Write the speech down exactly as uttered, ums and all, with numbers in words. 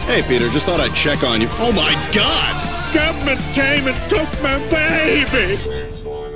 Hey, Peter, just thought I'd check on you. Oh, my God! Government came and took my baby!